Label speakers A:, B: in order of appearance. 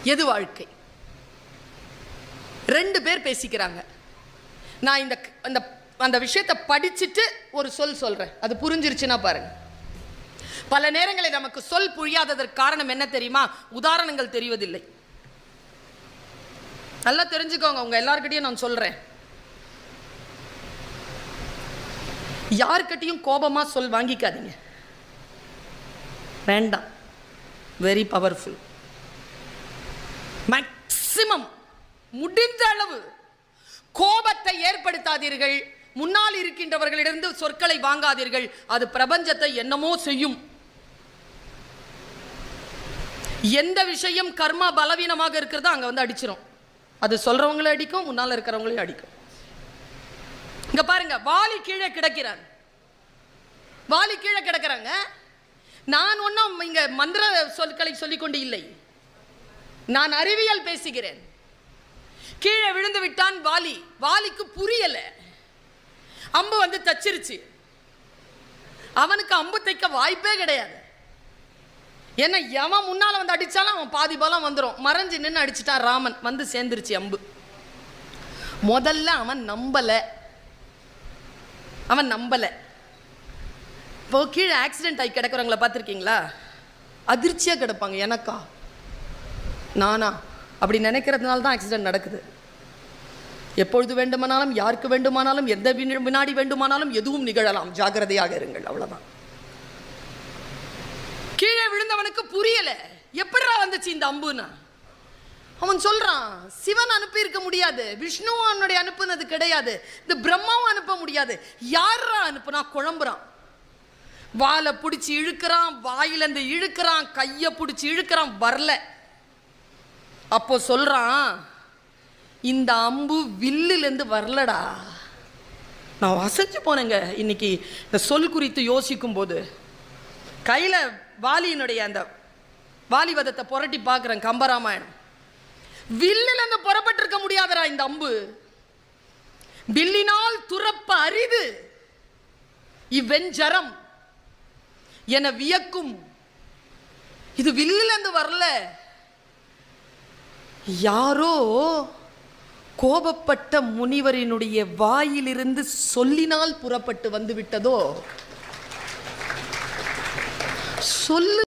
A: எது வாழ்க்கை? ரெண்டு பேர் பேசிக்கிறாங்க. நான் இந்த அந்த விஷயத்தை படிச்சுட்டு ஒரு சொல் சொல்றேன், அது புரிஞ்சிருச்சுன்னா பாருங்க. பல நேரங்களில் நமக்கு சொல் புரியாததற்கு காரணம் என்ன தெரியுமா? உதாரணங்கள் தெரிவதில்லை. நல்லா தெரிஞ்சுக்கோங்க, உங்க எல்லார்கிட்டையும் நான் சொல்றேன், யார்கிட்டையும் கோபமா சொல் வாங்கிக்காதீங்க, வேண்டாம். Very powerful. மேக்சிமம் முடிந்த அளவு கோபத்தை ஏற்படுத்தாதீர்கள். முன்னால் இருக்கின்றவர்களிடந்து சொற்களை வாங்காதீர்கள். அது பிரபஞ்சத்தை என்னமோ செய்யும். எந்த விஷயம் கர்மா பலவீனமாக இருக்கிறதோ அங்க வந்து அடிச்சிரும். அது சொல்றவங்களே அடிக்கும், முன்னால இருக்கிறவங்களையும் அடிக்கும். இங்க பாருங்க, வாலி கீழே கிடக்கிறார். வாலி கீழே கிடக்கிறாங்க. நான் ஒன்னும் இங்க மந்திர சொற்களை சொல்லிக்கொண்டு இல்லை, நான் அறிவியல் பேசுகிறேன். கீழே விழுந்து விட்டான் வாலி. வாலிக்கு புரியல, அம்பு வந்து தச்சிருச்சு. அவனுக்கு அம்பு தைக்க வாய்ப்பே கிடையாது. ஏன்னா எவன் முன்னால வந்து அடிச்சாலும் அவன் பாதி பலம் வந்துடும். மறைஞ்சு நின்று அடிச்சுட்டான் ராமன், வந்து சேர்ந்துருச்சு அம்பு. முதல்ல அவன் நம்பல. இப்போ கீழே ஆக்சிடென்ட் ஆகி கிடக்கிறவங்கள பார்த்துருக்கீங்களா? அதிர்ச்சியா கிடப்பாங்க. எனக்கா, நானா அப்படி நினைக்கிறதுனால தான் ஆக்சிடென்ட் நடக்குது. எப்பொழுது வேண்டுமானாலும், யாருக்கு வேண்டுமானாலும், எந்த வினாடி வேண்டுமானாலும் எதுவும் நிகழலாம். ஜாக்கிரதையாக இருங்கள், அவ்வளவுதான். கீழே விழுந்தவனுக்கு புரியல, எப்படிடா வந்துச்சு இந்த அம்புனா. அவன் சொல்றான், சிவன் அனுப்பி இருக்க முடியாது, விஷ்ணுவும் அவனுடைய அனுப்புனது கிடையாது, இந்த பிரம்மாவும் அனுப்ப முடியாது, யாரா அனுப்புனா? குழம்புறான். வாலை பிடிச்சி இழுக்கிறான், வாயிலிருந்து இழுக்கிறான், கையை பிடிச்சி இழுக்கிறான், வரல. அப்போ சொல்றான், இந்த அம்பு வில்லிலிருந்து வரலடா. நான் அசைச்சு போனேங்க இன்னைக்கு இந்த சொல் குறித்து யோசிக்கும் போது. கையில வாலியினுடைய அந்த வாலிவதத்தை புரட்டி பார்க்கிறேன், கம்பராமாயணம். வில்லிலிருந்து புறப்பட்டிருக்க முடியாதரா இந்த அம்பு. வில்லினால் துறப்ப அரிது இவ்வெஞ்சரம் என வியக்கும். இது வில்லிலிருந்து வரல, யாரோ கோபப்பட்ட முனிவரினுடைய வாயிலிருந்து சொல்லினால் புறப்பட்டு வந்து விட்டதோ. சொல்லு